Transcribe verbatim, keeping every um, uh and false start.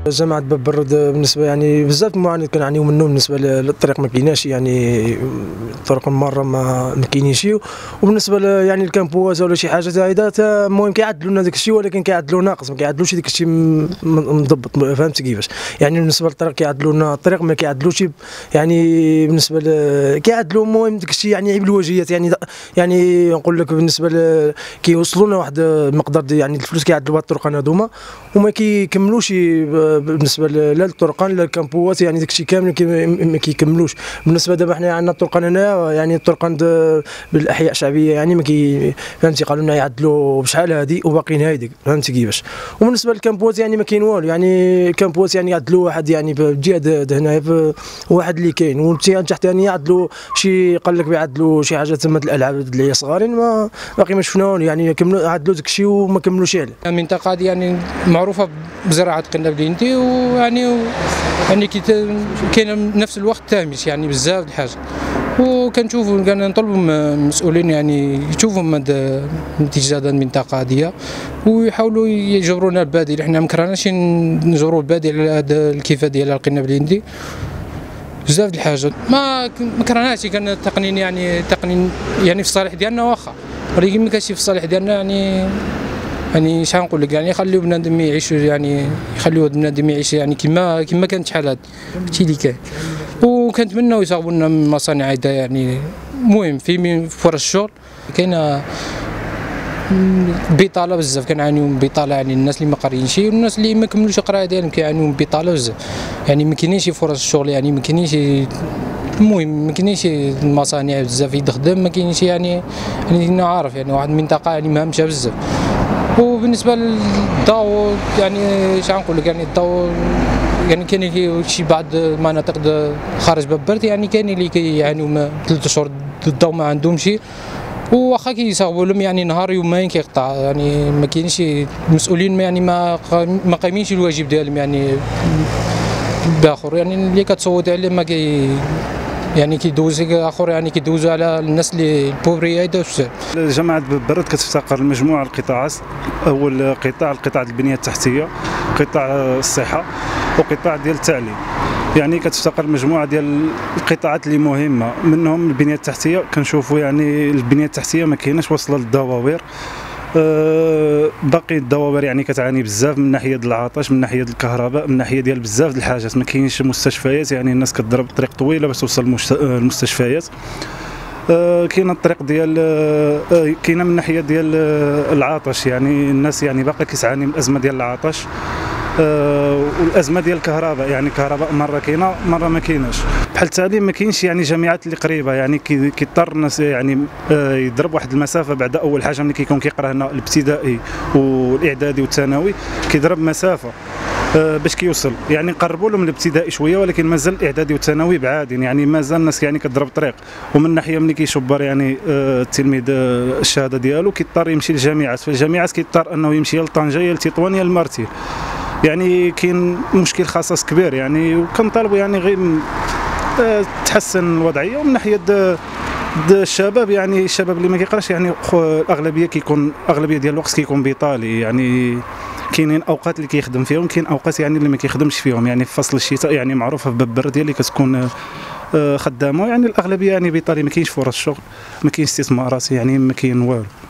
جامعة باب برد بالنسبة يعني بزاف المعاناة كنعانيو منه بالنسبة للطريق ما كايناش يعني الطرق المارة ما ما كاينينش وبالنسبة يعني الكامبوات ولا شي حاجة زايدة المهم كيعدلوا لنا داك الشيء ولكن كيعدلوا ناقص ما كيعدلوش داك الشيء مضبط فهمت كيفاش يعني بالنسبة للطريق كيعدلوا لنا الطريق ما كيعدلوش يعني بالنسبة ل كيعدلوا المهم داك الشيء يعني عيب الواجهات يعني يعني نقول لك بالنسبة ل كيوصلوا لنا واحد المقدار يعني الفلوس كيعدلوا بهاد الطرقان هذوما وما كيكملوش بالنسبه لا للطرقان لا الكامبوات يعني داكشي كامل ما كيكملوش. بالنسبه دابا حنا عندنا الطرقان هنايا يعني الطرقان بالاحياء الشعبيه يعني ما كي فهمتي قالوا لنا يعدلوا بشحال هادي وباقيين هايديك فهمتي كيفاش. وبالنسبه للكامبوات يعني ما كاين والو يعني الكامبوات يعني يعدلوا واحد يعني بالجهه هنايا واحد اللي كاين وانت تحت ثاني يعدلوا شي قال لك بيعدلوا شي حاجه تما الالعاب اللي هي صغارين ما باقي ما شفناهم يعني كملوا عدلوا داكشي وما كملوش عليه. المنطقه دي يعني معروفه بزراعه قنا بلينتي ويعني يعني كاين نفس الوقت تامش يعني بزاف د الحاجه وكنشوفوا كنطلبوا من المسؤولين يعني يشوفوا من اتجاه المنطقه هذه ويحاولوا يجبروا لنا البديل. حنا ما كرهناش نجبروا البديل على هذا الكيفه ديال قنا بلينتي بزاف د الحاجات ما ما كرهناش كان التقنين يعني التقنين يعني في الصالح ديالنا واخا ولكن ما كانش في الصالح ديالنا يعني يعني شحال نقول لك يعني يخليو بنادم يعيشوا يعني يخليو بنادم يعيش يعني كما كما كانت شحال هاد هادشي اللي كاين وكنتمناو يصاوبوا لنا من مصانع هيدا يعني المهم في فرص الشغل كاينه بطاله بزاف كنعانيو من بطاله يعني الناس اللي ما قاريينش والناس اللي ما كملوش القرايه ديالهم كيعانيو من بطاله بزاف يعني ما كاينينش فرص الشغل يعني ما كاينينش المهم ما كاينينش المصانع بزاف يخدم ما كاينش يعني يعني انا عارف يعني واحد المنطقه يعني مهمشه بزاف. وبالنسبه للضوء يعني شحال نقول لك يعني الضوء يعني كاين شي بعض المناطق خارج باب برد يعني كاين اللي كيعانيو ثلاث شهور الضوء ما عندهمش واخا كيصاوبوا لهم يعني نهار يومين كيقطع يعني ما كاينش المسؤولين يعني ما ما قايمينش الواجب ديالهم يعني باخر يعني اللي كتصوت عليه ما كي يعني كيدوز اخر يعني كيدوزوا على الناس اللي البوبريات. جامعه باب برد كتفتقر لمجموعه القطاعات. اول قطاع القطاع البنيه التحتيه قطاع الصحه وقطاع ديال التعليم يعني كتفتقر مجموعه ديال القطاعات اللي مهمه منهم البنيه التحتيه. كنشوفوا يعني البنيه التحتيه ما كايناش واصله للدواوير أه باقي الدواوير يعني كتعاني بزاف من ناحيه العطش من ناحيه الكهرباء من ناحيه ديال بزاف د الحاجات ما كاينش مستشفيات يعني الناس كتضرب طريق طويله باش توصل للمستشفيات. أه كاينه الطريق ديال أه كاينه من ناحيه ديال العطش يعني الناس يعني باقي كتعاني من الازمه ديال العطش أه والازمه ديال الكهرباء يعني الكهرباء مره كاينه مره ما كايناش. بحال التعليم ما كاينش يعني جامعات اللي قريبه يعني كيضطر الناس يعني أه يضرب واحد المسافه بعد اول حاجه ملي كيكون كيقرا هنا الابتدائي والاعدادي والثانوي كيضرب مسافه أه باش كيوصل يعني نقربوا لهم الابتدائي شويه ولكن مازال الاعدادي والثانوي بعادين يعني مازال الناس يعني كتضرب طريق. ومن ناحيه ملي كيشبر يعني أه التلميذ أه الشهاده ديالو كيضطر يمشي للجامعات فالجامعات كيضطر انه يمشي لطنجه يا لتطوان يا لمرتين يعني كاين مشكل خاص كبير يعني وكنطالبوا يعني غير أه تحسن الوضعيه. ومن ناحيه الشباب يعني الشباب اللي ما كيقراش يعني الاغلبيه كيكون اغلبيه ديال الوقت كيكون بيطالي يعني كاينين اوقات اللي كيخدم فيهم كاين اوقات يعني اللي ما كيخدمش فيهم يعني في فصل الشتاء يعني معروفه في باب برد اللي كتكون خدامه يعني الاغلبيه يعني بيطالي ما كاينش فرص شغل ما كاينش استثمارات يعني ما كاين والو.